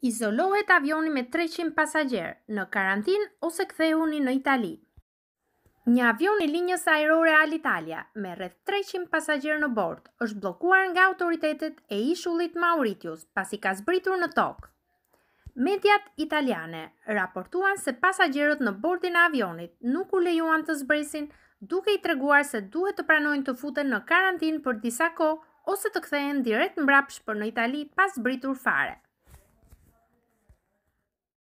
Izolohet avioni me 300 pasagjerë, në karantinë ose kthehuni në Itali. Një avion i linjës ajrore Alitalia me rreth 300 pasagjerë në bord është bllokuar nga autoritetet e ishullit Mauritius pasi ka zbritur në tokë. Mediat italiane raportuan se pasagjerët në bordin e avionit nuk u lejuan të zbresin, duke i treguar se duhet të pranojnë të futen në karantinë për disa kohë ose të kthehen direkt mbrapsht për në Itali pas zbritur fare.